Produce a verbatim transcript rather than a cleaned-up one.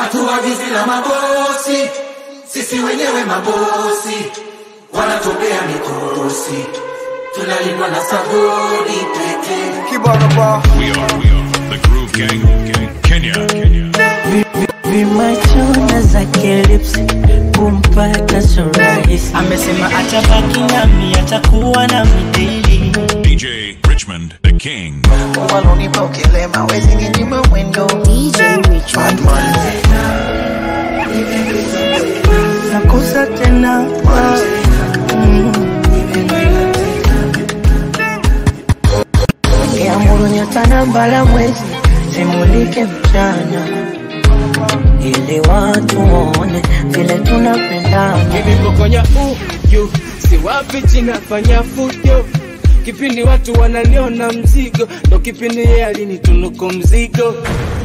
hatuagizi na mabosi, sisi wenyewe mabosi, wanatobea mikosi, tunalindwa na sabuni pekee. Kibaba. We are, we are the Groove Gang, gang. Kenya, Kenya. Vimachona zake lips kumpata so rahisi. Amesema atabaki nami, atakuwa nami daily. D J Richmond, the king. Walonipa ukilema wezi ninyima mwendo. D J Richmond. Nakosa tena. Kiamuru nyatana mbala mwezi, simulike mchana, ili watu waone vile tunapendana. Nilipokonya uyu, si wapi chinafanya fujo. Kipindi watu wananiona mzigo, ndo kipindi yeye alinitunuku mzigo.